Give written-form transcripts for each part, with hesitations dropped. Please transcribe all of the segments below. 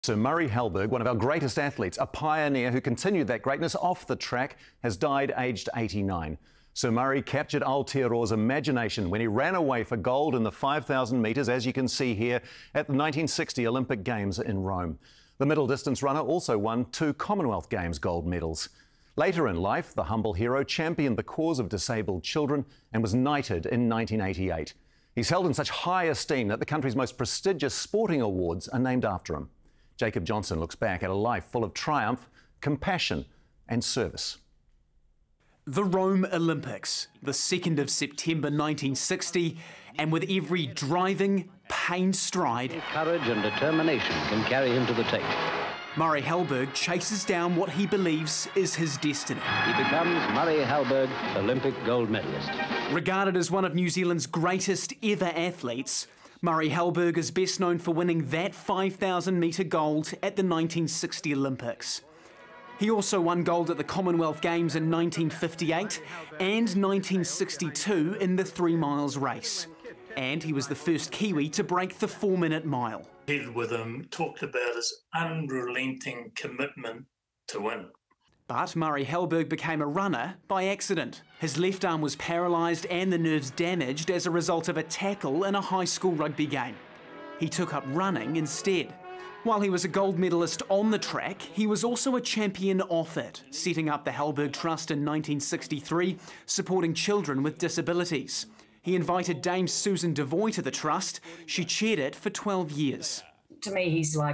So Murray Halberg, one of our greatest athletes, a pioneer who continued that greatness off the track, has died aged 89. So Murray captured Aotearoa's imagination when he ran away for gold in the 5,000 metres, as you can see here, at the 1960 Olympic Games in Rome. The middle distance runner also won 2 Commonwealth Games gold medals. Later in life, the humble hero championed the cause of disabled children and was knighted in 1988. He's held in such high esteem that the country's most prestigious sporting awards are named after him. Jacob Johnson looks back at a life full of triumph, compassion and service. The Rome Olympics, the 2nd of September 1960, and with every driving, pained stride, courage and determination can carry him to the tape. Murray Halberg chases down what he believes is his destiny. He becomes Murray Halberg, Olympic gold medalist. Regarded as one of New Zealand's greatest ever athletes, Murray Halberg is best known for winning that 5,000 metre gold at the 1960 Olympics. He also won gold at the Commonwealth Games in 1958 and 1962 in the 3 miles race. And he was the first Kiwi to break the 4-minute mile. With him, talked about his unrelenting commitment to win. But Murray Halberg became a runner by accident. His left arm was paralysed and the nerves damaged as a result of a tackle in a high school rugby game. He took up running instead. While he was a gold medalist on the track, he was also a champion off it, setting up the Halberg Trust in 1963, supporting children with disabilities. He invited Dame Susan Devoy to the trust. She chaired it for 12 years. To me, he's like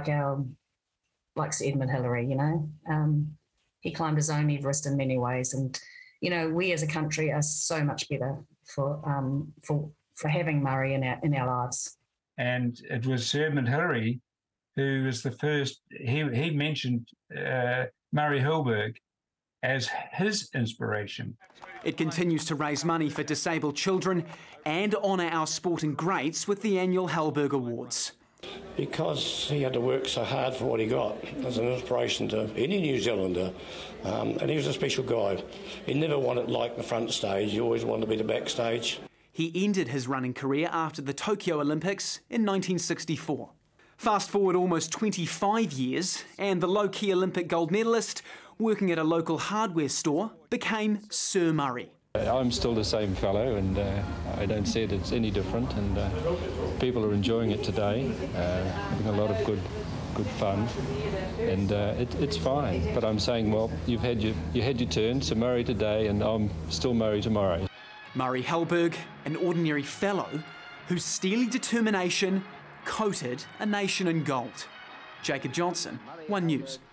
Sir Edmund Hillary, you know. He climbed his own Everest in many ways, and you know, we as a country are so much better for having Murray in our lives. And it was Sir Edmund Hillary who was the first. He mentioned Murray Halberg as his inspiration. It continues to raise money for disabled children and honour our sporting greats with the annual Halberg Awards. Because he had to work so hard for what he got as an inspiration to any New Zealander, and he was a special guy. He never wanted like the front stage, he always wanted to be the backstage. He ended his running career after the Tokyo Olympics in 1964. Fast forward almost 25 years and the low-key Olympic gold medalist, working at a local hardware store, became Sir Murray. I'm still the same fellow, and I don't see it as any different, and people are enjoying it today, having a lot of good fun, and it's fine. But I'm saying, well, you had your turn, so Murray today, and I'm still Murray tomorrow. Murray Halberg, an ordinary fellow whose steely determination coated a nation in gold. Jacob Johnson, One News.